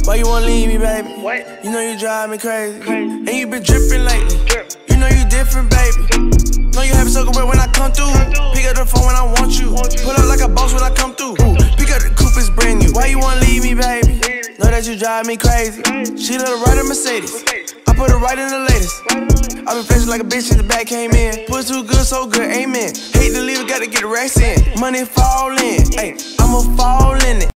Why you wanna leave me, baby? What? You know you drive me crazy. And you been dripping lately. You know you different, baby. Know you have it so good when I come through. Pick up the phone when I want you. Pull up like a boss when I come through. Pick up the coupe, it's brand new. Why you wanna leave me, baby? Know that you drive me crazy. She let her ride a Mercedes. I put her right in the latest. I been flashing like a bitch since the back came in. Puss too good, so good, amen. Hate to leave it, gotta get the racks in. Money fall in, ayy, I'ma fall in it.